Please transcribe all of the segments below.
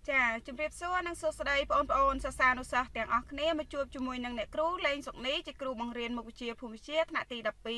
ចាជំរាបសួរនិងសួស្តីបងប្អូនសិស្សានុសិស្សទាំងអស់គ្នាមកជួបជាមួយនឹងអ្នកគ្រូលេងសុកនេះជាគ្រូបង្រៀនមុខវិជ្ជាភូមិវិទ្យាថ្នាក់ទី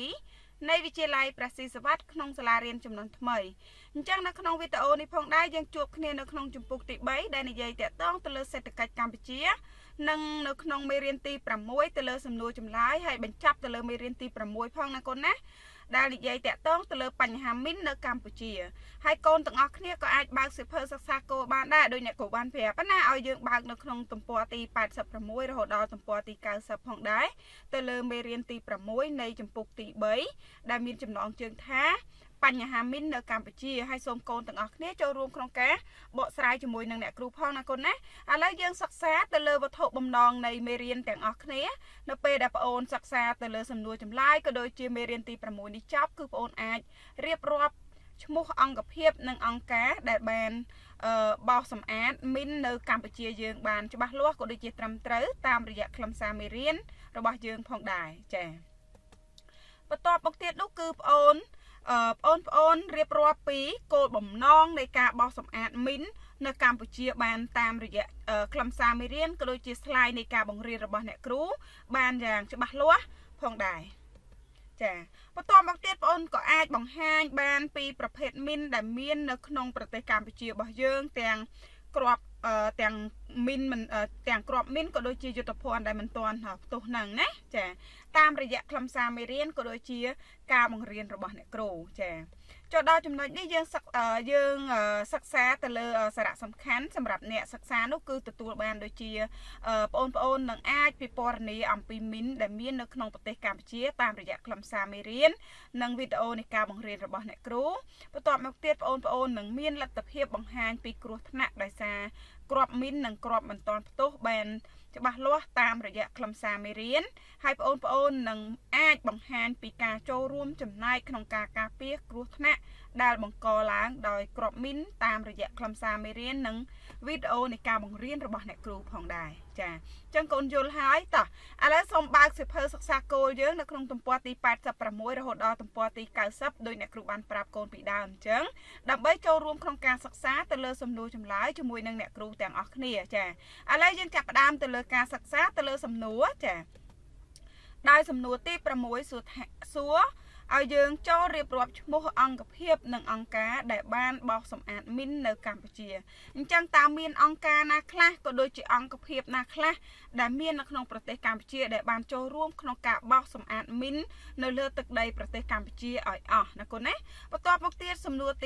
12នៃវិទ្យាល័យព្រះស៊ីសវត្តក្នុងសាលារៀនចំនួនថ្មីអញ្ចឹងនៅក្នុងវីដេអូនេះផងដែរយើងជួបគ្នានៅក្នុងជំពូកទី3ដែលនិយាយតាក់ទងទៅលើសេដ្ឋកិច្ចកម្ពុជានិងនៅក្នុងមេរៀនទី6ទៅលើសំណួរចម្លើយហើយបញ្ចប់ទៅលើមេរៀនទី6ផងណាកូនណាដែលនិយាយតាក់ទងទៅលើបញ្ហាមីននៅកម្ពុជាហើយកូនទាំងអស់គ្នាក៏អាចបើកសៀវភៅសិក្សាគោលបានដែរដោយអ្នកគ្រូបានប្រាប់ណាឲ្យយើងបើកនៅក្នុងទំព័រទី86រហូតដល់ទំព័រទី90ផងដែរទៅលើមេរៀនទី6នៃជំពូកទី3ដែលមានចំណងជើងថាបញ្ហាមីននៅកម្ពុជាហើយសូមកូនទាំងអស់គ្នាចូលរួមក្នុងការបកស្រាយជាមួយនឹងអ្នកគ្រូផងណាកូនណាឥឡូវយើងសិក្សាទៅលើវត្ថុបំណងនៃមេរៀនទាំងអស់គ្នានៅពេលដែលបងអូនសិក្សាទៅលើសំណួរចម្លើយក៏ដូចជាមេរៀនទី6នេះចប់គឺបងអូនអាចរៀបរាប់ឈ្មោះអង្គភាពនិងអង្គការដែលបានបោសសម្អាតមីននៅកម្ពុជាយើងបានច្បាស់លាស់ក៏ដូចជាត្រឹមត្រូវតាមរយៈខ្លឹមសារមេរៀនរបស់យើងផងដែរចា៎បន្ទាប់មកទៀតនោះគឺបងអូនរៀបរាប់ពីគោលបំណងនៃការបោសសម្អាតមីននៅកម្ពុជាបានតាមរយៈខ្លឹមសារមេរៀនក៏ដូចជាស្លាយនៃការបង្រៀនរបស់អ្នកគ្រូបានយ៉ាងច្បាស់លាស់ផងដែរចាបន្ទាប់មកទៀតបងអូនក៏អាចបង្ហាញបានពីប្រភេទមីនដែលមាននៅក្នុងប្រទេសកម្ពុជារបស់យើងទាំងគ្រាប់ទាំងមីនទាំងគ្រាប់មីនក៏ដូចជាយុទ្ធភ័ណ្ឌដែលមិនទាន់ផ្ទុះហ្នឹងណាចាតាមរយៈខ្លឹមសារមេរៀនក៏ដូចជាការបង្រៀនរបស់អ្នកគ្រូចាចូលដល់ចំណុចនេះយើងសិក្សាទៅលើសារៈសំខាន់សម្រាប់អ្នកសិក្សានោះគឺទទួលបានដូចជាបងប្អូននឹងអាចពិពណ៌នាអំពីមីនដែលមាននៅក្នុងប្រទេសកម្ពុជាតាមរយៈខ្លឹមសារមេរៀននិងវីដេអូនៃការបង្រៀនរបស់អ្នកគ្រូបន្ទាប់មកទៀតបងប្អូននឹងមានលទ្ធភាពបង្ហាញពីគ្រោះថ្នាក់ដោយសារគ្រាប់មីននិងគ្រាប់មិនទាន់ផ្ទុះបានច្បាស់លាស់តាមរយៈខ្លឹមសារមេរៀនហើយបងប្អូននឹងអាចបង្ហាញពីការចូលរួមចំណែកក្នុងការការពារគ្រោះថ្នាក់ដែលបង្កឡើងដោយគ្រាប់មីនតាមរយៈខ្លឹមសារមេរៀននិងវីដេអូនៃការបង្រៀនរបស់អ្នកគ្រូផងដែរចាអញ្ចឹងកូនយល់ហើយតោះឥឡូវសូមបើកសៀវភៅសិក្សាគោលយើងនៅក្នុងទំព័រទី86រហូតដល់ទំព័រទី90ដោយអ្នកគ្រូបានប្រាប់កូនពីដើមអញ្ចឹងដើម្បីចូលរួមក្នុងការសិក្សាទៅលើសំណួរចម្លើយជាមួយនឹងអ្នកគ្រូទាំងអស់គ្នាចាឥឡូវយើងចាប់ផ្ដើមទៅលើការសិក្សាទៅលើសំណួរចាដោយសំណួរទី6សួរឲ្យយើងចូលរៀបរាប់ឈ្មោះអង្គភាពនិងអង្គការដែលបានបោសសម្អាតមីននៅកម្ពុជាអញ្ចឹងតើមានអង្គការណាខ្លះក៏ដូចជាអង្គភាពណាខ្លះដែលមាននៅក្នុងប្រទេសកម្ពុជាដែលបានចូលរួមក្នុងការបោសសម្អាតមីននៅលើទឹកដីប្រទេសកម្ពុជាឲ្យអស់ណាកូនណាបន្ទាប់មកទៀតសំណួរទី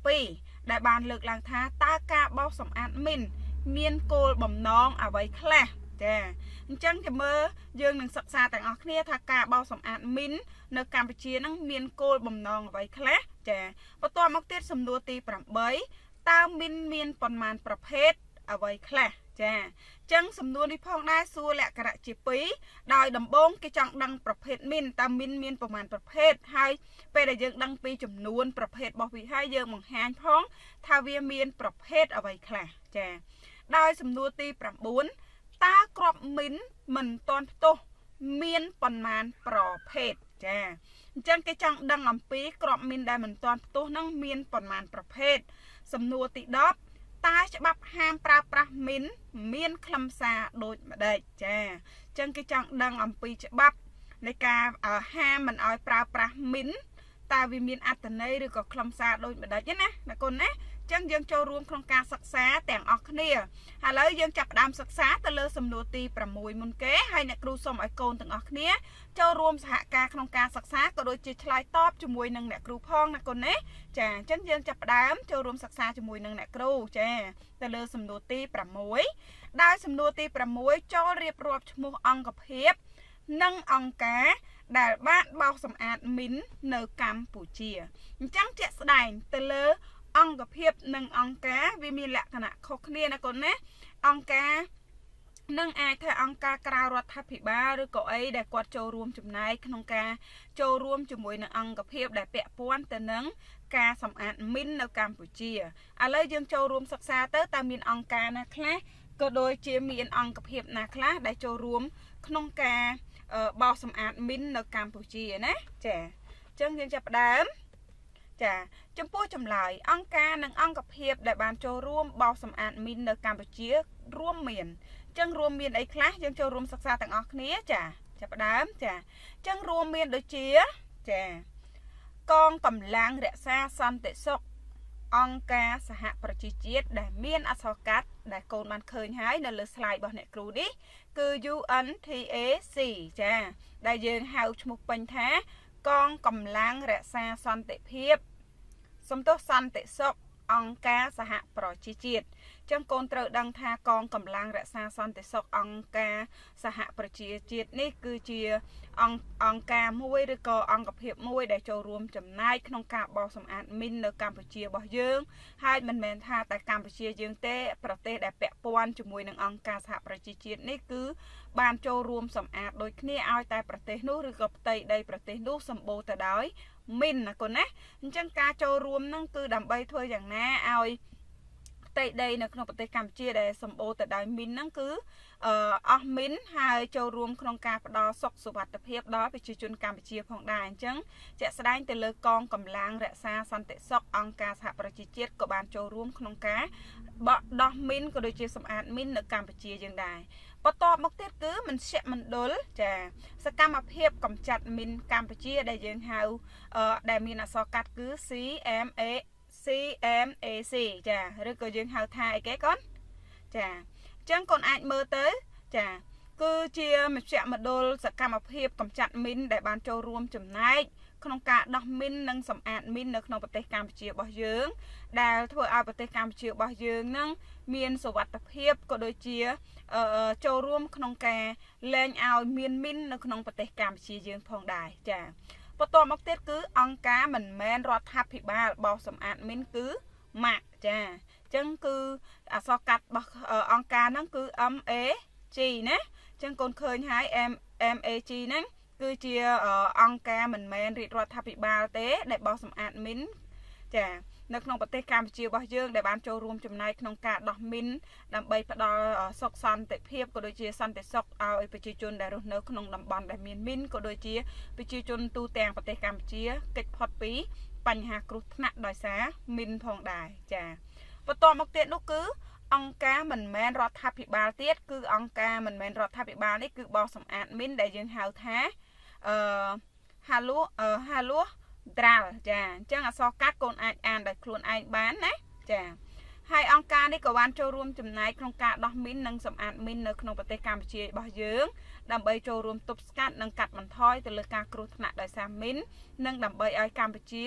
7ដែលបានលើកឡើងថាតើការបោសសម្អាតមីនមានគោលបំណងអ្វីខ្លះចាអញ្ចឹងចាំមើលយើងនឹងសិក្សាទាំងអស់គ្នាថាការបោសសម្អាតមីននៅកម្ពុជានឹងមានគោលបំណងអ្វីខ្លះចាបន្ទាប់មកទៀតសំណួរទី8តើមីនមានប៉ុន្មានប្រភេទអ្វីខ្លះចាអញ្ចឹងសំណួរនេះផងដែរសួរលក្ខណៈជា2ដោយដំបូងគេចង់ដឹងប្រភេទមីនតើមីនមានប៉ុន្មានប្រភេទហើយពេលដែលយើងដឹងពីចំនួនប្រភេទរបស់វាហើយយើងបង្ហាញផងថាវាមានប្រភេទអ្វីខ្លះចាដោយសំណួរទី9តើគ្រាប់មីនមិនទាន់ផ្ទុះមានប៉ុន្មានប្រភេទចាអញ្ចឹងគេចង់ដឹងអំពីគ្រាប់មីនដែលមិនទាន់ផ្ទុះនឹងមានប៉ុន្មានប្រភេទសំណួរទី10តើច្បាប់ហាមប្រើប្រាស់មីនមានខ្លឹមសារដូចម្ដេចចាអញ្ចឹងគេចង់ដឹងអំពីច្បាប់នៃការហាមមិនឲ្យប្រើប្រាស់មីនតើវាមានអត្ថន័យឬក៏ខ្លឹមសារដូចម្ដេចណាកូនណាចឹងយើងចូលរួមក្នុងការសិក្សាទាំងអស់គ្នាឥឡូវយើងចាប់ផ្ដើមសិក្សាទៅលើសំណួរទី6មុនគេហើយអ្នកគ្រូសូមឲ្យកូនទាំងអស់គ្នាចូលរួមសហការក្នុងការសិក្សាក៏ដូចជាឆ្លើយតបជាមួយនឹងអ្នកគ្រូផងណាកូនណាចាអញ្ចឹងយើងចាប់ផ្ដើមចូលរួមសិក្សាជាមួយនឹងអ្នកគ្រូចាទៅលើសំណួរទី6ដោយសំណួរទី6ចូលរៀបរាប់ឈ្មោះអង្គភាពនិងអង្គការដែលបានបោសសម្អាតមីននៅកម្ពុជាអញ្ចឹងជាក់ស្ដែងទៅលើអង្គភាពនិងអង្គការវាមានលក្ខណៈខុសគ្នាណាកូនណាអង្គការនឹងអាចថាអង្គការក្រៅរដ្ឋាភិបាលឬក៏អីដែលគាត់ចូលរួមចំណែកក្នុងការចូលរួមជាមួយនឹងអង្គភាពដែលពាក់ព័ន្ធទៅនឹងការសម្អាតមីននៅកម្ពុជាឥឡូវយើងចូលរួមសិក្សាទៅតើមានអង្គការណាខ្លះក៏ដូចជាមានអង្គភាពណាខ្លះដែលចូលរួមក្នុងការបោសសម្អាតមីននៅកម្ពុជាណាចាអញ្ចឹងយើងចាប់ផ្ដើម ចាចំពោះចម្លើយអង្គការនិងអង្គភាពដែលបានចូលរួមបោសសម្អាតមីននៅកម្ពុជារួមមានចឹងរួមមានអីខ្លះយើងចូលរួមសិក្សាទាំងអស់គ្នាចាចាប់ផ្ដើមចាចឹងរួមមានដូចជាចាកងកម្លាំងរក្សាសន្តិសុខអង្គការសហប្រជាជាតិដែលមានអក្សរកាត់ដែលកូនបានឃើញហើយនៅលើ slide របស់អ្នកគ្រូនេះគឺ UNTAC ចាដែលយើងហៅឈ្មោះពេញថាកងកម្លាំងរក្សាសន្តិភាពសន្តិសុខអង្គការសហប្រជាជាតិចឹងកូនត្រូវដឹងថាកងកម្លាំងរក្សាសន្តិសុខអង្គការសហប្រជាជាតិនេះគឺជាអង្គការមួយឬក៏អង្គភាពមួយដែលចូលរួមចំណែកក្នុងការបោសសម្អាតមីននៅកម្ពុជារបស់យើងហើយមិនមែនថាតែកម្ពុជាយើងទេប្រទេសដែលពាក់ព័ន្ធជាមួយនឹងអង្គការសហប្រជាជាតិនេះគឺបានចូលរួមសម្អាតដូចគ្នាឲ្យតែប្រទេសនោះឬក៏ផ្ទៃដីប្រទេសនោះសម្បូរទៅដោយមីនណាកូនណាអញ្ចឹងការចូលរួមហ្នឹងគឺដើម្បីធ្វើយ៉ាងណាឲ្យផ្ទៃដីនៅក្នុងប្រទេសកម្ពុជាដែលសម្បូរទៅដោយមីនហ្នឹងគឺអស់មីនហើយចូលរួមក្នុងការផ្ដល់សុខសុវត្ថិភាពដល់ប្រជាជនកម្ពុជាផងដែរអញ្ចឹងជាក់ស្ដែងទៅលើកងកម្លាំងរក្សាសន្តិសុខអង្គការសហប្រជាជាតិក៏បានចូលរួមក្នុងការបដោះមីនក៏ដូចជាសម្អាតមីននៅកម្ពុជាយើងដែរបន្តមកទៀតគឺមជ្ឈមណ្ឌលចាសកម្មភាពកម្ចាត់មីនកម្ពុជាដែលយើងហៅដែលមានអក្សរកាត់គឺ CMAC ចាឬក៏យើងហៅថាអីគេកូនចាអញ្ចឹងកូនអាចមើលទៅចាគឺជាមជ្ឈមណ្ឌលសកម្មភាពកម្ចាត់មីនដែលបានចូលរួមចំណែកក្នុងការដោះមីននិងសម្អាតមីននៅក្នុងប្រទេសកម្ពុជារបស់យើងដែលធ្វើឲ្យប្រទេសកម្ពុជារបស់យើងនឹងមានសុវត្ថិភាពក៏ដូចជាចូលរួមក្នុងការលែងឲ្យមានមីននៅក្នុងប្រទេសកម្ពុជាយើងផងដែរចាបន្តមកទៀតគឺអង្គការមិនមែនរដ្ឋាភិបាលបោសសម្អាតមីនគឺ MAC ចាអញ្ចឹងគឺអក្សរកាត់របស់អង្គការហ្នឹងគឺ MAG ណាអញ្ចឹងកូនឃើញហើយ MAG ហ្នឹងគឺជាអង្គការមិនមែនរាជរដ្ឋាភិបាលទេដែលបោសសម្អាតមីនចានៅក្នុងប្រទេសកម្ពុជារបស់យើងដែលបានចូលរួមចំណែកក្នុងការដោះមីនដើម្បីផ្ដល់សុខសន្តិភាពក៏ដូចជាសន្តិសុខឲ្យប្រជាជនដែលរស់នៅក្នុងតំបន់ដែលមានមីនក៏ដូចជាប្រជាជនទូទាំងប្រទេសកម្ពុជាគេចផុតពីបញ្ហាគ្រោះថ្នាក់ដោយសារមីនផងដែរចាបន្តមកទៀតនោះគឺអង្គការមិនមែនរដ្ឋាភិបាលទៀតគឺអង្គការមិនមែនរដ្ឋាភិបាលនេះគឺបោសសម្អាតមីនដែលយើងហៅថាHalo Dral ចាអញ្ចឹងអក្សរកាត់កូនអាចអានដោយខ្លួនឯងបានណាចាហើយអង្គការនេះក៏បានចូលរួមចំណែកក្នុងការដោះមីននិងសម្អាតមីននៅក្នុងប្រទេសកម្ពុជារបស់យើងដើម្បីចូលរួមទប់ស្កាត់និងកាត់បន្ថយទៅលើការគ្រោះថ្នាក់ដោយសារមីននិងដើម្បីឲ្យកម្ពុជា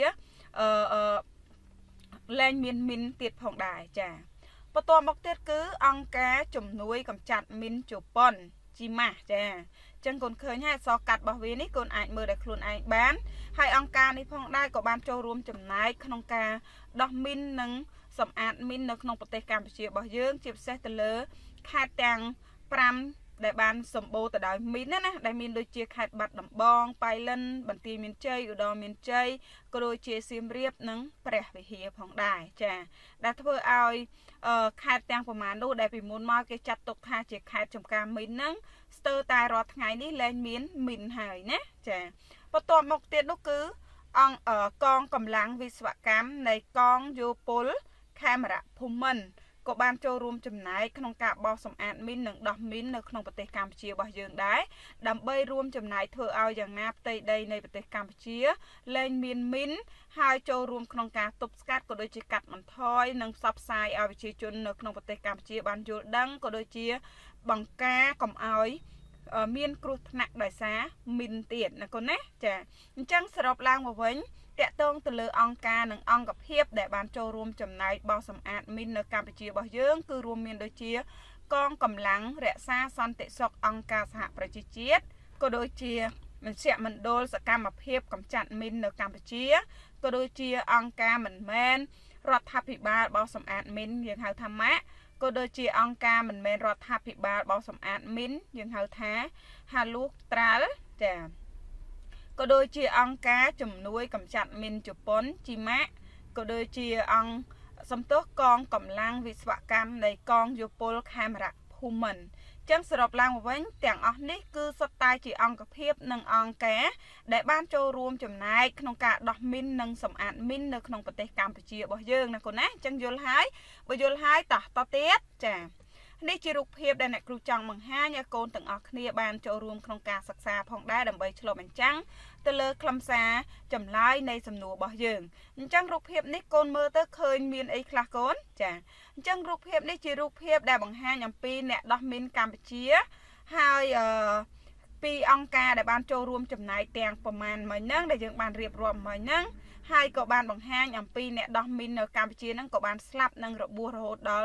លែងមានមីនទៀតផងដែរចាបន្តមកទៀតគឺអង្គការជំនួយកម្ចាត់មីនជប៉ុនជីម៉ាស់ចាអញ្ចឹងកូនឃើញហើយអក្សរកាត់របស់វានេះកូនអាចមើលដោយខ្លួនឯងបានហើយអង្គការនេះផងដែរក៏បានចូលរួមចំណែកក្នុងការដោះមីននិងសម្អាតមីននៅក្នុងប្រទេសកម្ពុជារបស់យើងជាពិសេសទៅលើខេត្តទាំង5ដែលបានសម្បូរទៅដោយមីនណាដែលមានដូចជាខេត្តបាត់ដំបងប៉ៃលិនបន្ទាយមានជ័យឧត្តរមានជ័យក៏ដូចជាសៀមរាបនិងព្រះវិហារផងដែរចាដែលធ្វើឲ្យខេត្តទាំងប្រមាណនោះដែលពីមុនមកគេចាត់ទុកថាជាខេត្តចំការមីនហ្នឹងស្ទើរតែរាល់ថ្ងៃនេះលែងមានមីនហើយណាចាបន្តមកទៀតនោះគឺកងកម្លាំងវិស្វកម្មនៃកងយោពលខេមរៈភូមិន្ទក៏បានចូលរួមចំណែកក្នុងការបោសសម្អាតមីននិងដោះមីននៅក្នុងប្រទេសកម្ពុជារបស់យើងដែរដើម្បីរួមចំណែកធ្វើឲ្យយ៉ាងណាផ្ទៃដីនៃប្រទេសកម្ពុជាលែងមានមីនហើយចូលរួមក្នុងការទប់ស្កាត់ក៏ដូចជាកាត់បន្ថយនិងផ្សព្វផ្សាយឲ្យប្រជាជននៅក្នុងប្រទេសកម្ពុជាបានយល់ដឹងក៏ដូចជាបង្ការកុំឲ្យមានគ្រោះថ្នាក់ដោយសារមីនទៀតណាកូនណាចាអញ្ចឹងសរុបឡើងមកវិញតាក់ទងទៅលើអង្គការនិងអង្គភាពដែលបានចូលរួមចំណែកបោសសម្អាតមីននៅកម្ពុជារបស់យើងគឺរួមមានដូចជាកងកម្លាំងរក្សាសន្តិសុខអង្គការសហប្រជាជាតិក៏ដូចជាមជ្ឈមណ្ឌលសកម្មភាពកម្ចាត់មីននៅកម្ពុជាក៏ដូចជាអង្គការមិនមែនរដ្ឋាភិបាលបោសសម្អាតមីនយើងហៅថា MAC ក៏ដូចជាអង្គការមិនមែនរដ្ឋាភិបាលបោសសម្អាតមីនយើងហៅថា Halo Dral ចាក៏ដូចជាអង្គការជំនួយកម្ចាត់មីនជប៉ុនជីម៉ាក់ក៏ដូចជាអង្គសំទោសកងកម្លាំងវិស្វកម្មនៃកងយោពលខេមរៈភូមិន្ទចឹងសរុបឡើងមកវិញទាំងអស់នេះគឺសុទ្ធតែជាអង្គភាពនិងអង្គការដែលបានចូលរួមចំណែកក្នុងការដោះមីននិងសម្អាតមីននៅក្នុងប្រទេសកម្ពុជារបស់យើងណាកូនណាចឹងយល់ហើយបើយល់ហើយតទៀតចានេះជារូបភាពដែលអ្នកគ្រូចង់បង្ហាញឲ្យកូនទាំងអស់គ្នាបានចូលរួមក្នុងការសិក្សាផងដែរដើម្បីឆ្លុះបញ្ចាំងទៅលើខ្លឹមសារចម្លើយនៃសំណួររបស់យើងអញ្ចឹងរូបភាពនេះកូនមើលទៅឃើញមានអីខ្លះកូនចាអញ្ចឹងរូបភាពនេះជារូបភាពដែលបង្ហាញអំពីអ្នកដោះមីនកម្ពុជាហើយពីអង្គការដែលបានចូលរួមចំណែកទាំងប្រមាណមិញហ្នឹងដែលយើងបានរៀបរាប់មិញហ្នឹងហើយក៏បានបង្ហាញអំពីអ្នកដោះមីននៅកម្ពុជាហ្នឹងក៏បានស្លាប់និងរបួសរហូតដល់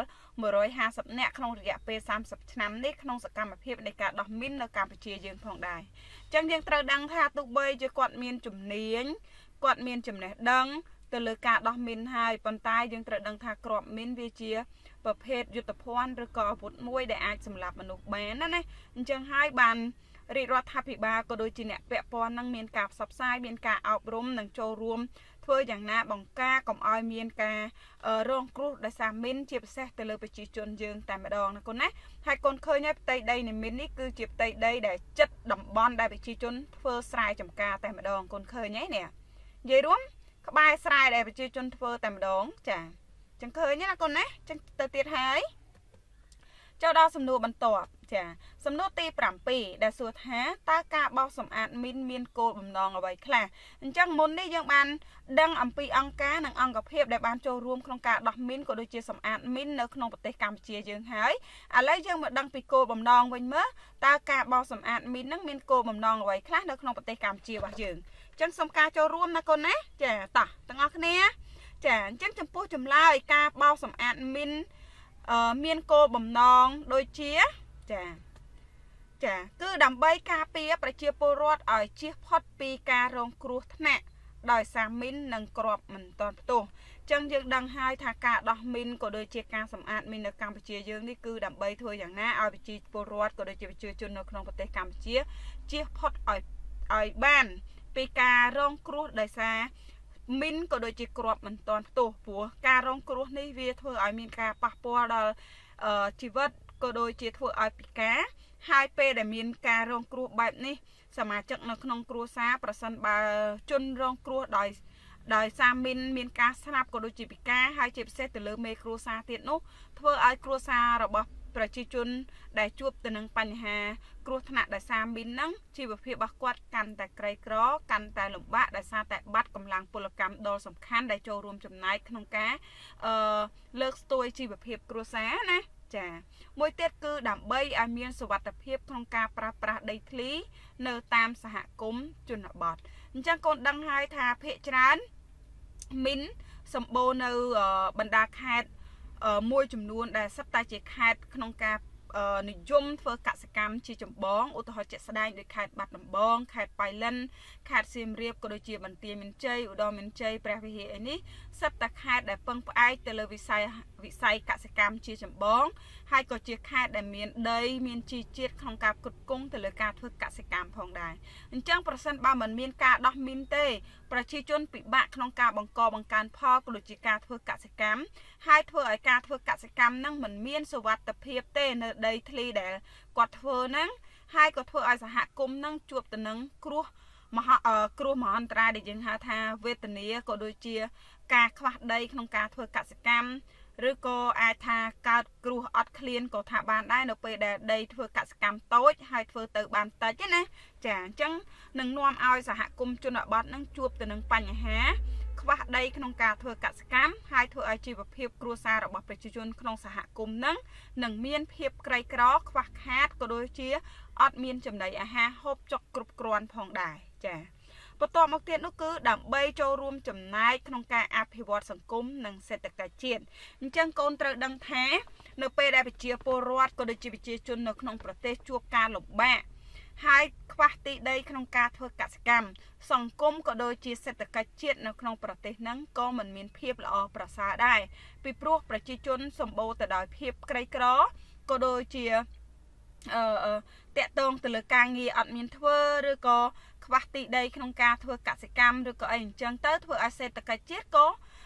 150នាក់ក្នុងរយៈពេល30ឆ្នាំនេះក្នុងសកម្មភាពនៃការដោះមីននៅកម្ពុជាយើងផងដែរអញ្ចឹងយើងត្រូវដឹងថាទោះបីជាគាត់មានជំនាញគាត់មានចំណេះដឹងទៅលើការដោះមីនហើយប៉ុន្តែយើងត្រូវដឹងថាគ្រាប់មីនវាជាប្រភេទយុទ្ធភ័ណ្ឌឬក៏អាវុធមួយដែលអាចសម្លាប់មនុស្សបានណាអញ្ចឹងហើយបានរាជរដ្ឋាភិបាលក៏ដូចជាអ្នកពាក់ព័ន្ធនឹងមានការផ្សព្វផ្សាយមានការអប់រំនិងចូលរួមធ្វើយ៉ាងណាបង្ការកុំឲ្យមានការរងគ្រោះដោយសារមីនជាពិសេសទៅលើប្រជាជនយើងតែម្ដងណាកូនណាហើយកូនឃើញហើយផ្ទៃដីនៃមីននេះគឺជាផ្ទៃដីដែលជិតតំបន់ដែលប្រជាជនធ្វើស្រែចម្ការតែម្ដងកូនឃើញហើយនេះនិយាយរួមក្បែរស្រែដែលប្រជាជនធ្វើតែម្ដងចាចឹងឃើញណាកូនណាចឹងទៅទៀតហើយចូលដល់សំណួរបន្ទាប់ចាសំណួរទី7ដែលសួរថាតើការបោសសម្អាតមីនមានគោលបំណងអ្វីខ្លះអញ្ចឹងមុននេះយើងបានដឹងអំពីអង្គការនិងអង្គភាពដែលបានចូលរួមក្នុងការដោះមីនក៏ដូចជាសម្អាតមីននៅក្នុងប្រទេសកម្ពុជាយើងហើយឥឡូវយើងមកដឹងពីគោលបំណងវិញមើលតើការបោសសម្អាតមីននឹងមានគោលបំណងអ្វីខ្លះនៅក្នុងប្រទេសកម្ពុជារបស់យើងអញ្ចឹងសូមការចូលរួមណាកូនណាចាតោះទាំងអស់គ្នាចាអញ្ចឹងចំពោះចម្លើយការបោសសម្អាតមីនមានគោលបំណងដូចជាចាគឺដើម្បីការពារប្រជាពលរដ្ឋឲ្យជៀសផុតពីការរងគ្រោះថ្នាក់ដោយសារមីននិងគ្រាប់មិនទាន់ផ្ទុះចឹងយើងដឹងហើយថាការដោះមីនក៏ដូចជាការសម្អាតមីននៅកម្ពុជាយើងនេះគឺដើម្បីធ្វើយ៉ាងណាឲ្យប្រជាពលរដ្ឋក៏ដូចជាប្រជាជននៅក្នុងប្រទេសកម្ពុជាជៀសផុតឲ្យបានពីការរងគ្រោះដោយសារមីនក៏ដូចជាគ្រាប់មិនទាន់ផ្ទុះព្រោះការរងគ្រោះនេះវាធ្វើឲ្យមានការប៉ះពាល់ដល់ជីវិតក៏ដូចជាធ្វើឲ្យពិការហើយពេលដែលមានការរងគ្រោះបែបនេះសមាជិកនៅក្នុងគ្រួសារប្រសិនបើជនរងគ្រោះដោយសារមានការស្លាប់ក៏ដូចជាពិការហើយជាពិសេសទៅលើមេគ្រួសារទៀតនោះធ្វើឲ្យគ្រួសាររបស់ប្រជាជនដែលជួបទៅនឹងបញ្ហាគ្រោះថ្នាក់ដោយសារមីនហ្នឹងជីវភាពរបស់គាត់កាន់តែក្រីក្រកាន់តែលំបាកដោយសារតែបាត់កម្លាំងពលកម្មដ៏សំខាន់ដែលចូលរួមចំណែកក្នុងការលើកស្ទួយជីវភាពគ្រួសារណាចាមួយទៀតគឺដើម្បីឲ្យមានសុវត្ថិភាពក្នុងការប្រើប្រាស់ដីធ្លីនៅតាមសហគមន៍ជនបទអញ្ចឹងកូនដឹងហើយថាភាគច្រើនមីនសម្បូរនៅបណ្ដាខេត្តមួយចំនួនដែលសិតតែជាខេត្តក្នុងការនិយមធ្វើកសិកម្មជាចម្បងឧទាហរណ៍ជាក់ស្ដែងដូចខេត្តបាត់ដំបងខេត្តប៉ៃលិនខេត្តសៀមរាបក៏ដូចជាបន្ទាយមានជ័យឧត្តរមានជ័យព្រះវិហារឯនេះសិតតែខេត្តដែលពឹងផ្អែកទៅលើវិស័យកសិកម្មជាចម្បងហើយក៏ជាខេត្តដែលមានដីមានជីជាតិក្នុងការផ្គត់ផ្គង់ទៅលើការធ្វើកសិកម្មផងដែរអញ្ចឹងប្រសិនបើមិនមានការដោះមីនទេប្រជាជនពិបាកក្នុងការបង្កើនផលក៏ដូចជាការធ្វើកសិកម្មហើយធ្វើឲ្យការធ្វើកសិកម្មហ្នឹងមិនមានសុវត្ថិភាពទេនៅដីធ្លីដែលគាត់ធ្វើហ្នឹងហើយក៏ធ្វើឲ្យសហគមន៍ហ្នឹងជួបទៅនឹងគ្រោះមហន្តរាយដែលយើងហៅថាវេទនាក៏ដូចជាការខ្វះដីក្នុងការធ្វើកសិកម្មឬក៏អាចថាកើតគ្រោះអត់ឃ្លានក៏ថាបានដែរនៅពេលដែលដីធ្វើកសិកម្មតូចហើយធ្វើទៅបានតិចណាចាអញ្ចឹងនឹងនាំឲ្យសហគមន៍ជនបទនឹងជួបទៅនឹងបញ្ហាខ្វះដីក្នុងការធ្វើកសិកម្មហើយធ្វើឲ្យជីវភាពគ្រួសាររបស់ប្រជាជនក្នុងសហគមន៍នឹងមានភាពក្រីក្រខ្វះខាតក៏ដូចជាអត់មានចំណីអាហារហូបចុកគ្រប់គ្រាន់ផងដែរចាបន្តមកទៀតនោះគឺដើម្បីចូលរួមចំណែកក្នុងការអភិវឌ្ឍសង្គមនិងសេដ្ឋកិច្ចជាតិអញ្ចឹងកូនត្រូវដឹងថានៅពេលដែលប្រជាពលរដ្ឋក៏ដូចជាប្រជាជននៅក្នុងប្រទេសជួបការលំបាកហើយខ្វះទីដីក្នុងការធ្វើកសិកម្មសង្គមក៏ដូចជាសេដ្ឋកិច្ចជាតិនៅក្នុងប្រទេសហ្នឹងក៏មិនមានភាពល្អប្រសើរដែរពីព្រោះប្រជាជនសម្បូរទៅដោយភាពក្រីក្រក៏ដូចជាតាក់ទងទៅលើការងារអត់មានធ្វើឬក៏ខ្វះទីដីក្នុងការធ្វើកសិកម្មឬក៏អីអញ្ចឹងទៅធ្វើឲ្យសេដ្ឋកិច្ចជាតិក៏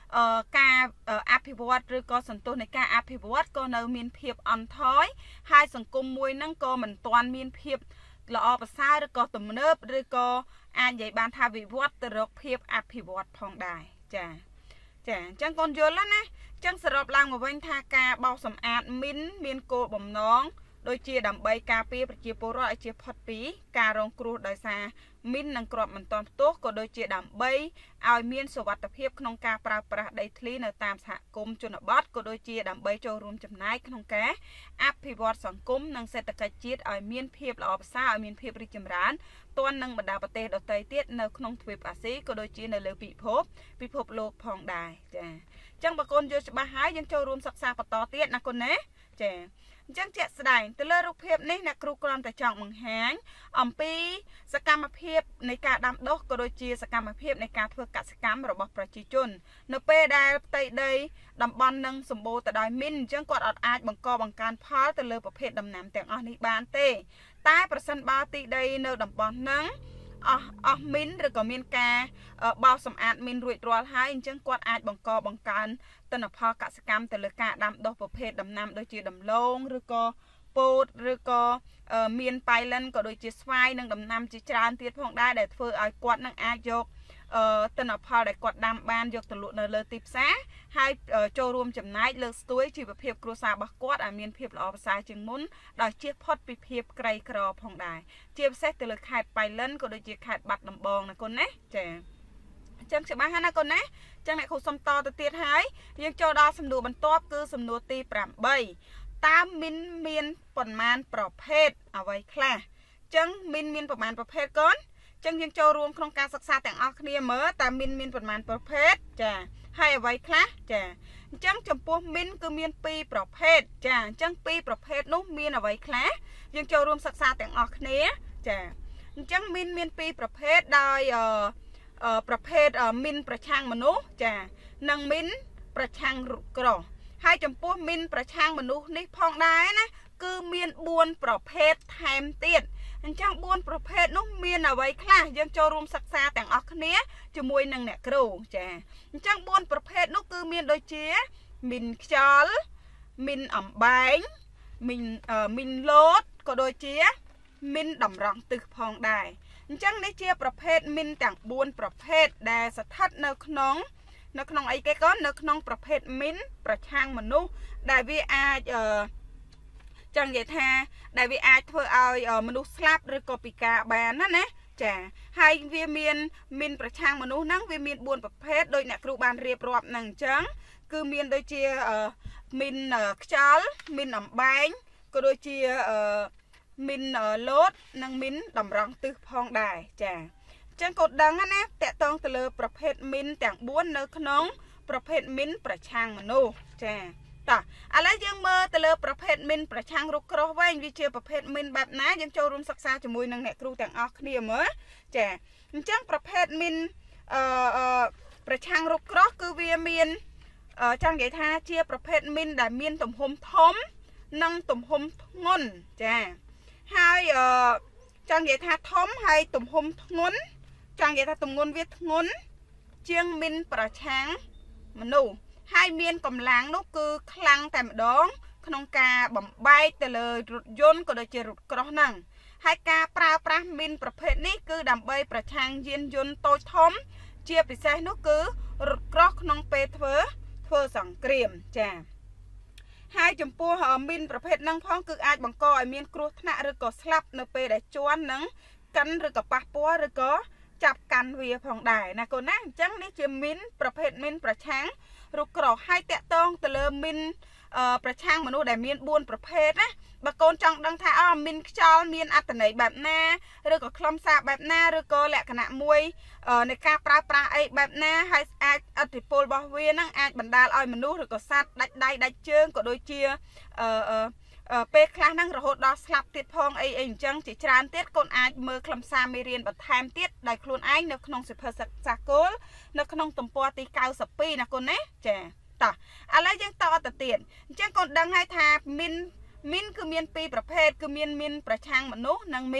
ការអភិវឌ្ឍឬក៏សន្ទុះនៃការអភិវឌ្ឍក៏នៅមានភាពអន់ថយហើយសង្គមមួយហ្នឹងក៏មិនទាន់មានភាពល្អប្រសើរឬក៏ទំនើបឬក៏អាចនិយាយបានថាវិវត្តទៅរកភាពអភិវឌ្ឍផងដែរចាអញ្ចឹងកូនយល់ណាអញ្ចឹងសរុបឡើងមកវិញថាការបោសសម្អាតមីនមានគោលបំណងដូចជាដើម្បីការពារប្រជាពលរដ្ឋឲ្យជៀសផុតពីការរងគ្រោះដោយសារមីននិងគ្រាប់មិនទាន់ផ្ទុះក៏ដូចជាដើម្បីឲ្យមានសុវត្ថិភាពក្នុងការប្រើប្រាស់ដីធ្លីនៅតាមសហគមន៍ជនបទក៏ដូចជាដើម្បីចូលរួមចំណែកក្នុងការអភិវឌ្ឍសង្គមនិងសេដ្ឋកិច្ចជាតិឲ្យមានភាពល្អប្រសើរឲ្យមានភាពរីកចម្រើនទាន់នឹងបណ្ដាប្រទេសដទៃទៀតនៅក្នុងទ្វីបអាស៊ីក៏ដូចជានៅលើពិភពលោកផងដែរចាអញ្ចឹងបើកូនយល់ច្បាស់ហើយយើងចូលរួមសិក្សាបន្តទៀតណាកូនណាចាអញ្ចឹងជាក់ស្ដែងទៅលើរូបភាពនេះអ្នកគ្រូគ្រាន់តែចង់បង្ហាញអំពីសកម្មភាពនៃការដាំដុះក៏ដូចជាសកម្មភាពនៃការធ្វើកសិកម្មរបស់ប្រជាជននៅពេលដែលផ្ទៃដីតំបន់នឹងសម្បូរទៅដោយមីនអញ្ចឹងគាត់អាចបង្កើនផលទៅលើប្រភេទដំណាំទាំងអស់នេះបានទេតែប្រសិនបើទីដីនៅតំបន់ហ្នឹងអស់មីនឬក៏មានការបោសសម្អាតមីនរួចរាល់ហើយអញ្ចឹងគាត់អាចបង្កើនទិន្នផលកសិកម្មទៅលើការដាំដុះប្រភេទដំណាំដូចជាដំឡូងឬក៏ពោតឬក៏មានប៉ៃលិនក៏ដូចជាស្វាយនិងដំណាំជាច្រើនទៀតផងដែរដែលធ្វើឲ្យគាត់នឹងអាចយកទិន្នផលដែលគាត់ដាំបានយកទៅលក់នៅលើទីផ្សារហើយចូលរួមចំណែកលើកស្ទួយជីវភាពគ្រួសាររបស់គាត់ឲ្យមានភាពល្អប្រសើរជាងមុនដោយជៀសផុតពីភាពក្រីក្រផងដែរជាពិសេសទៅលើខេត្តប៉ៃលិនក៏ដូចជាខេត្តបាត់ដំបងណាកូនណាចាអញ្ចឹងច្បាស់ហើយណាកូនណាអញ្ចឹងអ្នកគ្រូសុំតទៅទៀតហើយយើងចូលដល់សំណួរបន្ទាប់គឺសំណួរទី8តើមីនមានប៉ុន្មានប្រភេទអ្វីខ្លះអញ្ចឹងមីនមានប៉ុន្មានប្រភេទកូនចឹងយើងចូលរួមក្នុងការសិក្សាទាំងអស់គ្នាមើលតើមីនមានប៉ុន្មានប្រភេទចាហើយអ្វីខ្លះចាអញ្ចឹងចំពោះមីនគឺមាន2ប្រភេទចាអញ្ចឹង2ប្រភេទនោះមានអ្វីខ្លះយើងចូលរួមសិក្សាទាំងអស់គ្នាចាអញ្ចឹងមីនមាន2ប្រភេទដោយប្រភេទមីនប្រឆាំងមនុស្សចានិងមីនប្រឆាំងរុក្ខក្រោះហើយចំពោះមីនប្រឆាំងមនុស្សនេះផងដែរណាគឺមាន4ប្រភេទថែមទៀតអញ្ចឹង4ប្រភេទនោះមានអ្វីខ្លះយើងចូលរួមសិក្សាទាំងអស់គ្នាជាមួយនឹងអ្នកគ្រូចាអញ្ចឹង4ប្រភេទនោះគឺមានដូចជាមីនខ្យល់មីនអំបែងមីនលោតក៏ដូចជាមីនតម្រង់ទិសផងដែរអញ្ចឹងនេះជាប្រភេទមីនទាំង4ប្រភេទដែលស្ថិតនៅក្នុងអីគេកូននៅក្នុងប្រភេទមីនប្រឆាំងមនុស្សដែលវាអាចចឹងនិយាយថាដែលវាអាចធ្វើឲ្យមនុស្សស្លាប់ឬក៏ពិការបានណាចាហើយវាមានមីនប្រឆាំងមនុស្សហ្នឹងវាមាន4ប្រភេទដោយអ្នកគ្រូបានរៀបរាប់ហ្នឹងអញ្ចឹងគឺមានដូចជាមីនខ្យល់មីនអំបែងក៏ដូចជាមីនលោតនិងមីនតម្រង់ទិសផងដែរចាអញ្ចឹងក៏ដឹងណាតកតងទៅលើប្រភេទមីនទាំង4នៅក្នុងប្រភេទមីនប្រឆាំងមនុស្សចាតោះឥឡូវយើងមើលទៅលើប្រភេទមីនប្រឆាំងរុក្ខក្រោះវិញវាជាប្រភេទមីនបែបណាយើងចូលរួមសិក្សាជាមួយនឹងអ្នកគ្រូទាំងអស់គ្នាមើលចាអញ្ចឹងប្រភេទមីនប្រឆាំងរុក្ខក្រោះគឺវាមានចង់និយាយថាជាប្រភេទមីនដែលមានទំហំធំនិងទំហំធ្ងន់ចាហើយចង់និយាយថាធំហើយទំហំធ្ងន់ចង់និយាយថាទម្ងន់វាធ្ងន់ជាងមីនប្រឆាំងមនុស្សហើយមានកម្លាំងនោះគឺខ្លាំងតែម្ដងក្នុងការបំបែកទៅលើរថយន្តក៏ដូចជារថក្រោះហ្នឹងហើយការប្រើប្រាស់មីនប្រភេទនេះគឺដើម្បីប្រឆាំងយានយន្តតូចធំជាពិសេសនោះគឺរថក្រោះក្នុងពេលធ្វើសង្គ្រាមចាហើយចំពោះមីនប្រភេទហ្នឹងផងគឺអាចបង្កឲ្យមានគ្រោះថ្នាក់ឬក៏ស្លាប់នៅពេលដែលជន់នឹងកិនឬក៏ប៉ះពាល់ឬក៏ចាប់កាន់វាផងដែរណាកូនណាអញ្ចឹងនេះជាមីនប្រភេទមីនប្រឆាំងរុក្ខក្រោះហើយតកតងទៅលើមីនប្រឆាំងមនុស្សដែលមាន4ប្រភេទណាបើកូនចង់ដឹងថាមីនខ្យល់មានអត្ថន័យបែបណាឬក៏ខ្លឹមសារបែបណាឬក៏លក្ខណៈមួយនៃការប្រើប្រាស់អីបែបណាហើយអាចឥទ្ធិពលរបស់វានឹងអាចបណ្ដាលឲ្យមនុស្សឬក៏សត្វដាច់ដៃដាច់ជើងក៏ដូចជាពេលខ្លះហ្នឹងរហូតដល់ស្លាប់ទៀតផងអីអញ្ចឹងជាច្រើនទៀតកូនអាចមើលខ្លឹមសារមេរៀនបន្ថែមទៀតដោយខ្លួនឯងនៅក្នុងសិភៅសិក្សាគោលនៅក្នុងទំព័រទី92ណាកូនណាចាតោះឥឡូវយើងតទៅទៀតអញ្ចឹងកូនដឹងហើយថាមីនគឺមាន2ប្រភេទគឺមានមីនប្រឆាំងមនុស្សនិងមីន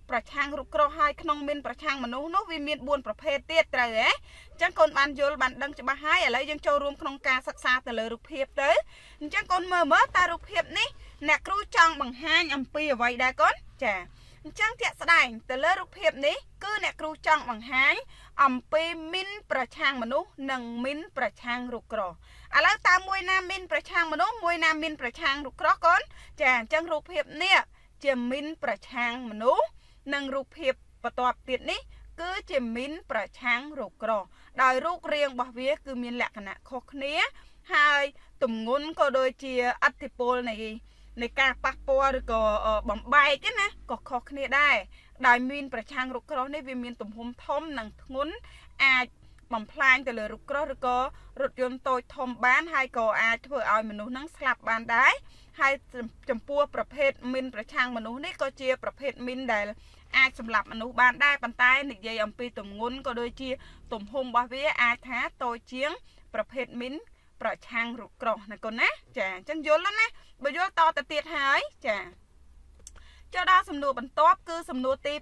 ប្រឆាំងរូបក្រហើយក្នុងមីនប្រឆាំងមនុស្សនោះវាមាន4ប្រភេទទៀតត្រូវហ៎អញ្ចឹងកូនបានយល់បានដឹងច្បាស់ហើយឥឡូវយើងចូលរួមក្នុងការសិក្សាទៅលើរូបភាពទៅអញ្ចឹងកូនមើលតើរូបភាពនេះអ្នកគ្រូចង់បង្ហាញអំពីអ្វីដែរកូនចាអញ្ចឹងជាក់ស្ដែងទៅលើរូបភាពនេះគឺអ្នកគ្រូចង់បង្ហាញអំពីមីនប្រឆាំងមនុស្សនិងមីនប្រឆាំងរូបក្រឥឡូវតើមួយណាមីនប្រឆាំងមនុស្សមួយណាមីនប្រឆាំងរូបក្រកូនចាអញ្ចឹងរូបភាពនេះជាមីនប្រឆាំងមនុស្សនិងរូបភាពបន្ទាប់ទៀតនេះគឺជាមីនប្រឆាំងរូបក្រដោយរូបរាងរបស់វាគឺមានលក្ខណៈខុសគ្នាហើយទម្ងន់ក៏ដូចជាអតិពលនៃការប៉ះពាល់ឬក៏បំបែកណាក៏ខុសគ្នាដែរដោយមីនប្រឆាំងរូបក្រនេះវាមានទំហំធំនិងធ្ងន់អាចបំផ្លាញទៅលើរូបក្រឬក៏រថយន្តតូចធំបានហើយក៏អាចធ្វើឲ្យមនុស្សនឹងស្លាប់បានដែរហើយចំពោះប្រភេទមីនប្រឆាំងមនុស្សនេះក៏ជាប្រភេទមីនដែលអាចសម្លាប់មនុស្សបានដែរប៉ុន្តែនិយាយអំពីទម្ងន់ក៏ដូចជាទំហំរបស់វាអាចថាតូចជាងប្រភេទមីនប្រឆាំងរូបក្រណាកូនណាចាអញ្ចឹងយល់ណាបើយល់តទៅទៀតហើយចាចូលដល់សំណួរបន្ទាប់គឺសំណួរទី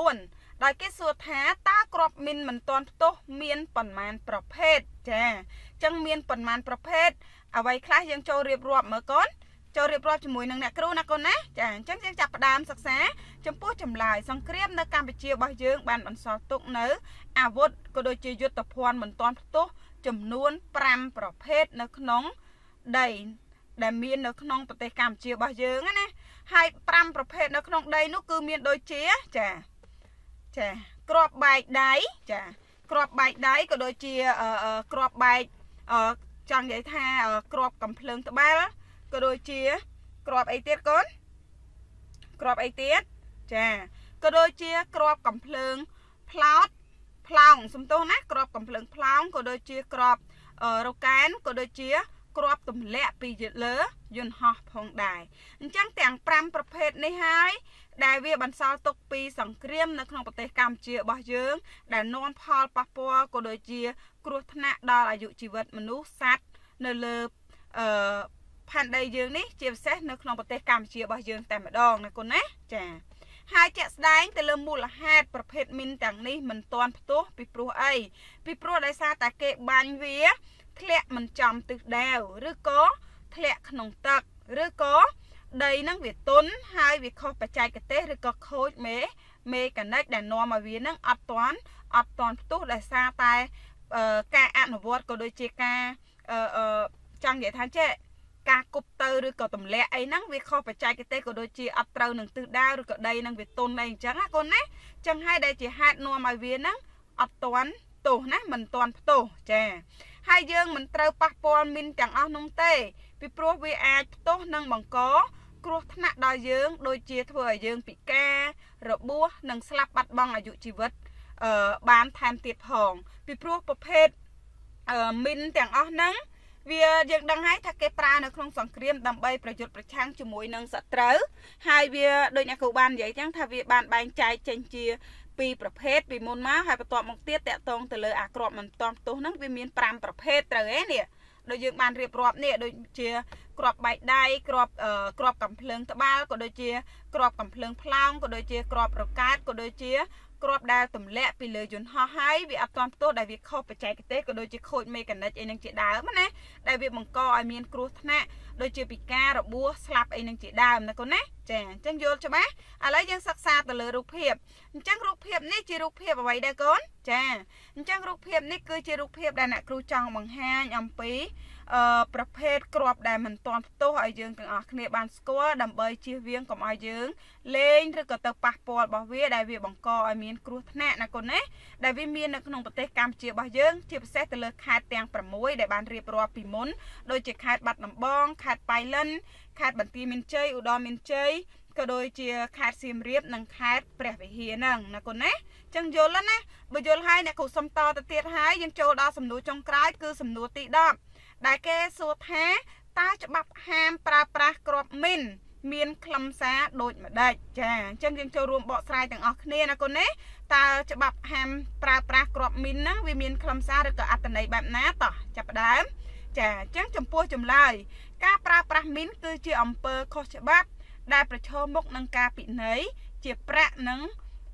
9ដោយគេសួរថាតើគ្រាប់មីនមិនទាន់ផ្ទុះមានប៉ុន្មានប្រភេទចាអញ្ចឹងមានប៉ុន្មានប្រភេទអ្វីខ្លះយើងចូលរៀបរាប់មើលកូនចូលរៀបរាប់ជាមួយនឹងអ្នកគ្រូណាកូនណាចាអញ្ចឹងយើងចាប់ផ្ដើមសិក្សាចំពោះចម្លើយសង្គ្រាមនៅកម្ពុជារបស់យើងបានបន្សល់ទុកនៅអាវុធក៏ដូចជាយុទ្ធភ័ណ្ឌមិនទាន់ផ្ទុះចំនួន5ប្រភេទនៅក្នុងដីដែលមាននៅក្នុងប្រទេសកម្ពុជារបស់យើងណាហើយ5ប្រភេទនៅក្នុងដីនោះគឺមានដូចជាចាគ្រាប់បែកដៃចាគ្រាប់បែកដៃក៏ដូចជាគ្រាប់បែកចង់និយាយថាគ្រាប់កំភ្លើងត្បាល់ក៏ដូចជាគ្រាប់អីទៀតកូនគ្រាប់អីទៀតចាក៏ដូចជាគ្រាប់កំភ្លើងផ្លោងសំទោសណាគ្រាប់កំភ្លើងផ្លោងក៏ដូចជាគ្រាប់រ៉ូកែនក៏ដូចជាគ្រាប់ទម្លាក់ពីលើយន្តហោះផងដែរអញ្ចឹងទាំង5ប្រភេទនេះហើយដែលវាបន្សល់ទុកពីសង្គ្រាមនៅក្នុងប្រទេសកម្ពុជារបស់យើងដែលនាំផលប៉ះពាល់ក៏ដូចជាគ្រោះថ្នាក់ដល់អាយុជីវិតមនុស្សសត្វនៅលើផែនដីយើងនេះជាពិសេសនៅក្នុងប្រទេសកម្ពុជារបស់យើងតែម្ដងណាកូនណាចាហើយជាក់ស្ដែងទៅលើមូលហេតុប្រភេទមីនទាំងនេះមិនទាន់ផ្ទុះពីព្រោះអីពីព្រោះដោយសារតែគេបាញ់វាធ្លាក់មិនចំទិសដៅឬក៏ធ្លាក់ក្នុងទឹកឬក៏ដីនឹងវាទន់ហើយវាខុសបច្ចេកទេសឬក៏ខូចមេកានិកដែលនាំឲ្យវានឹងអត់ទាន់ផ្ទុះដោយសារតែការអនុវត្តក៏ដូចជាការចង់និយាយថាចេះការគប់ទៅឬក៏ទម្លាក់អីហ្នឹងវាខុសបច្ចេកទេសក៏ដូចជាអត់ត្រូវនឹងទិសដៅឬក៏ដីនឹងវាទន់អីអញ្ចឹងណាកូនណាអញ្ចឹងហើយដែលជាហេតុនាំឲ្យវាហ្នឹងអត់ទាន់ផ្ទុះណាមិនទាន់ផ្ទុះចាហើយយើងមិនត្រូវប៉ះពាល់មីនទាំងអស់នោះទេពីព្រោះវាអាចផ្ទុះនិងបង្កគ្រោះថ្នាក់ដល់យើងដូចជាធ្វើឲ្យយើងពិការរបួសនិងស្លាប់បាត់បង់អាយុជីវិតបានថែមទៀតផងពីព្រោះប្រភេទមីនទាំងអស់ហ្នឹងវាយើងដឹងហើយថាគេប្រើនៅក្នុងសង្គ្រាមដើម្បីប្រយុទ្ធប្រឆាំងជាមួយនឹងសត្រូវហើយវាដូចអ្នកគ្រូបាននិយាយចឹងថាវាបានបែងចែកចេញជាពីប្រភេទពីមុនមកហើយបន្ទាប់មកទៀតតកតងទៅលើអាគ្រាប់មិនទាន់ផ្ទុះហ្នឹងវាមាន5ប្រភេទត្រូវទេនេះដូចយើងបានរៀបរាប់នេះដូចជាគ្រាប់បែកដៃគ្រាប់កំភ្លើងត្បាល់ក៏ដូចជាគ្រាប់កំភ្លើងផ្លោងក៏ដូចជាគ្រាប់រ៉ូកែតក៏ដូចជាគ្រាប់ដែលទម្លាក់ពីលើយន្តហោះហើយវាអត់ទាន់ផ្ទុះដែលវាខុសបច្ចេកទេសក៏ដូចជាខូចមេកានិកអីនឹងជាដើមណាដែលវាបង្កឲ្យមានគ្រោះថ្នាក់ដូចជាពិការរបួសស្លាប់អីនឹងជាដើមណាកូនណាចាអញ្ចឹងយល់ច្បាស់ឥឡូវយើងសិក្សាទៅលើរូបភាពអញ្ចឹងរូបភាពនេះជារូបភាពអ្វីដែរកូនចាអញ្ចឹងរូបភាពនេះគឺជារូបភាពដែលអ្នកគ្រូចង់បង្ហាញអំពីប្រភេទគ្រាប់ដែលមិនទាន់ផ្ទុះឲ្យយើងទាំងអស់គ្នាបានស្គាល់ដើម្បីជៀសវាងកុំឲ្យយើងលេងឬក៏ទៅប៉ះពាល់របស់វាដែលវាបង្កឲ្យមានគ្រោះថ្នាក់ណាកូនណាដែលវាមាននៅក្នុងប្រទេសកម្ពុជារបស់យើងជាពិសេសទៅលើខេត្តទាំង6ដែលបានរៀបរាប់ពីមុនដូចជាខេត្តបាត់ដំបងខេត្តប៉ៃលិនខេត្តបន្ទាយមានជ័យឧត្តរមានជ័យក៏ដូចជាខេត្តសៀមរាបនិងខេត្តព្រះវិហារហ្នឹងណាកូនណាអញ្ចឹងយល់ហើយណាបើយល់ហើយអ្នកគ្រូសុំតទៅទៀតហើយយើងចូលដល់សំណួរចុងក្រោយគឺសំណួរទី10ដែលគេសួរថាតើច្បាប់ហាមប្រើប្រាស់គ្រាប់មីនមានខ្លឹមសារដូចម្ដេចចាអញ្ចឹងយើងចូលរួមបកស្រាយទាំងអស់គ្នាណាកូនណាតើច្បាប់ហាមប្រើប្រាស់គ្រាប់មីនហ្នឹងវាមានខ្លឹមសារឬក៏អត្ថន័យបែបណាតោះចាប់ផ្ដើមចាអញ្ចឹងចំពោះចម្លើយការប្រើប្រាស់មីនគឺជាអំពើខុសច្បាប់ដែលប្រឈមមុខនឹងការពិន័យជាប្រាក់និង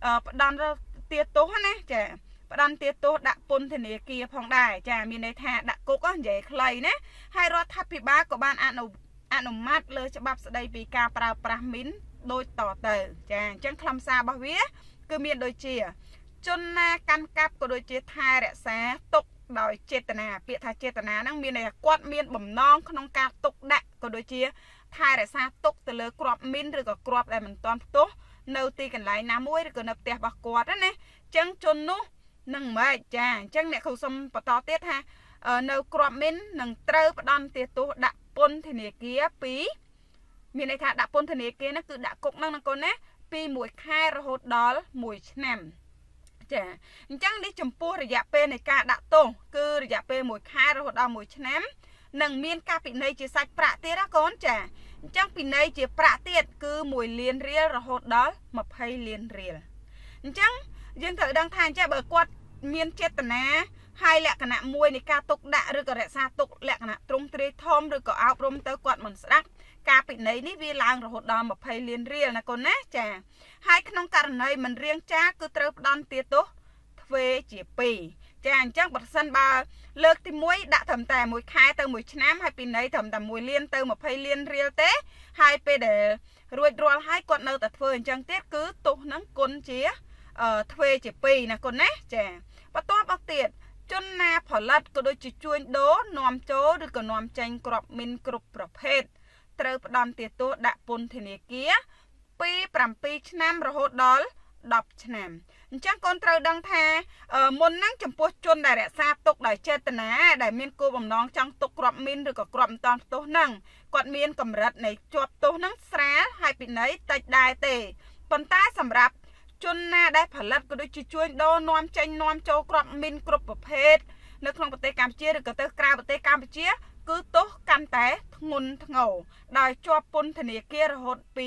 ផ្ដន់ទាទោសណាចាផ្ដន់ទាទោសដាក់ពន្ធនាគារផងដែរចាមានន័យថាដាក់គុកនិយាយខ្លីណាហើយរដ្ឋាភិបាលក៏បានអនុម័តលើច្បាប់ស្ដីពីការប្រើប្រាស់មីនដូចតទៅចាអញ្ចឹងខ្លឹមសាររបស់វាគឺមានដូចជាជនណាកាន់កាប់ក៏ដូចជាថែរក្សាទុកដោយចេតនាពាក្យថាចេតនាហ្នឹងមានន័យថាគាត់មានបំណងក្នុងការទុកដាក់ក៏ដូចជាថែរក្សាទុកទៅលើគ្រាប់មីនឬក៏គ្រាប់ដែលមិនទាន់ផ្ទុះនៅទីកន្លែងណាមួយឬក៏នៅផ្ទះរបស់គាត់ណាអញ្ចឹងជននោះនឹងមិនចាអញ្ចឹងអ្នកគ្រូសុំបន្តទៀតថានៅគ្រាប់មីននឹងត្រូវផ្ដន់ទាទោសដាក់ពន្ធនាគារពីមានន័យថាដាក់ពន្ធនាគារហ្នឹងគឺដាក់គុកហ្នឹងណាកូនណាពី1ខែរហូតដល់1ឆ្នាំចាអញ្ចឹងនេះចំពោះរយៈពេលនៃការដាក់ទោសគឺរយៈពេល1ខែរហូតដល់1ឆ្នាំនឹងមានការពិន័យជាសាច់ប្រាក់ទៀតណាកូនចាអញ្ចឹងពិន័យជាប្រាក់ទៀតគឺ1លានរៀលរហូតដល់20លានរៀលអញ្ចឹងយើងត្រូវដឹងថាអញ្ចឹងបើគាត់មានចេតនាហើយលក្ខណៈមួយនៃការទុកដាក់ឬក៏រក្សាទុកលក្ខណៈទ្រង់ទ្រាយធំឬក៏អប់រំទៅគាត់មិនស្ដាប់ការពិន័យនេះវាឡើងរហូតដល់20លានរៀលណាកូនណាចាហើយក្នុងករណីមិនរៀងចាគឺត្រូវផ្ដន់ទាទោសទ្វេជា2ចាអញ្ចឹងបើសិនបើលើកទី1ដាក់ត្រឹមតែ1ខែទៅ1ឆ្នាំហើយពិន័យត្រឹមតែ1លានទៅ20លានរៀលទេហើយពេលដែលរួចរាល់ហើយគាត់នៅតែធ្វើអញ្ចឹងទៀតគឺទោសហ្នឹងគុណជាទ្វេជា2ណាកូនណាចាបន្ទាប់មកទៀតជនណាផលិតក៏ដូចជាជួញដូរនាំចូលឬក៏នាំចេញគ្រាប់មីនគ្រប់ប្រភេទត្រូវផ្ដន់ទាទោសដាក់ពន្ធនាគារពី7ឆ្នាំរហូតដល់10ឆ្នាំអញ្ចឹងកូនត្រូវដឹងថាមុនហ្នឹងចំពោះជនដែលរក្សាទុកដោយចេតនាដែលមានគោលបំណងចង់ទុកគ្រាប់មីនឬក៏គ្រាប់មិនតាន់ផ្ទុះហ្នឹងគាត់មានកម្រិតនៃជាប់ទោសហ្នឹងស្រាលហើយពិន័យតិចដែរទេប៉ុន្តែសម្រាប់ជនណាដែលផលិតក៏ដូចជាជួញដូរនាំចេញនាំចូលគ្រាប់មីនគ្រប់ប្រភេទនៅក្នុងប្រទេសកម្ពុជាឬក៏ទៅក្រៅប្រទេសកម្ពុជាគឺទោសកាន់តែធ្ងន់ធ្ងរដោយជាប់ពន្ធនាគាររហូតពី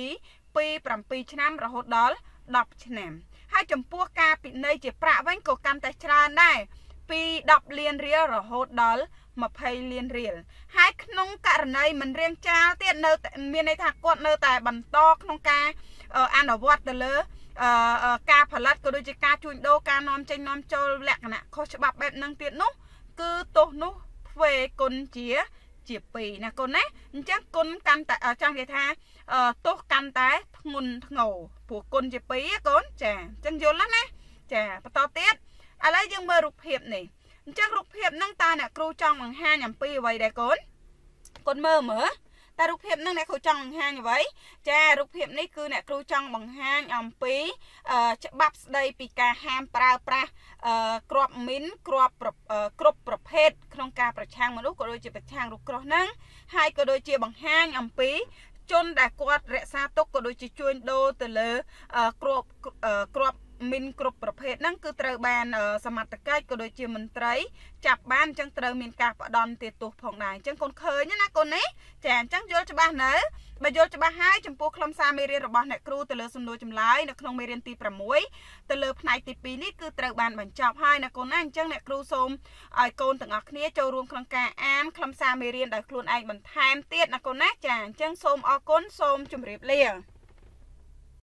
7ឆ្នាំរហូតដល់10ឆ្នាំហើយចំពោះការពិន័យជាប្រាក់វិញក៏កាន់តែច្រើនដែរពី10លានរៀលរហូតដល់20លានរៀលហើយក្នុងករណីមិនរៀងចាលទៀតនៅមានន័យថាគាត់នៅតែបន្តក្នុងការអនុវត្តទៅលើការផលិតក៏ដូចជាការជួញដូរការនាំចេញនាំចូលលក្ខណៈខុសច្បាប់បែបហ្នឹងទៀតនោះគឺទោសនោះទ្វេគុណជា2ណាកូនណាអញ្ចឹងគុណកាន់តែចង់និយាយថាទោសកាន់តែធ្ងន់ធ្ងរព្រោះគុណជា2កូនចាអញ្ចឹងយល់ណាចាបន្តទៀតឥឡូវយើងមើលរូបភាពនេះអញ្ចឹងរូបភាពហ្នឹងតើអ្នកគ្រូចង់បង្ហាញអំពីអ្វីដែរកូនមើលតែរូបភាពហ្នឹងអ្នកគ្រូចង់បង្ហាញអ្វីចារូបភាពនេះគឺអ្នកគ្រូចង់បង្ហាញអំពីច្បាប់ស្ដីពីការហាមប្រើប្រាស់គ្រាប់មីនគ្រប់ប្រភេទក្នុងការប្រឆាំងមនុស្សក៏ដូចជាប្រឆាំងរូបក្រោះហ្នឹងហើយក៏ដូចជាបង្ហាញអំពីជនដែលគាត់រក្សាទុកក៏ដូចជាជួញដូរទៅលើគ្រាប់មីនគ្រប់ប្រភេទហ្នឹងគឺត្រូវបានសមត្ថកិច្ចក៏ដូចជាមន្ត្រីចាប់បានអញ្ចឹងត្រូវមានការផ្ដន់ទាទោសផងដែរអញ្ចឹងកូនឃើញណាកូននេះចាអញ្ចឹងយល់ច្បាស់នៅបើយល់ច្បាស់ហើយចំពោះខ្លឹមសារមេរៀនរបស់អ្នកគ្រូទៅលើសំណួរចម្លើយនៅក្នុងមេរៀនទី6ទៅលើផ្នែកទី2នេះគឺត្រូវបានបញ្ចប់ហើយណាកូនណាអញ្ចឹងអ្នកគ្រូសូមឲ្យកូនទាំងអស់គ្នាចូលរួមក្នុងការអានខ្លឹមសារមេរៀនដោយខ្លួនឯងបន្ថែមទៀតណាកូនណាចាអញ្ចឹងសូមអរគុណសូមជម្រាបលា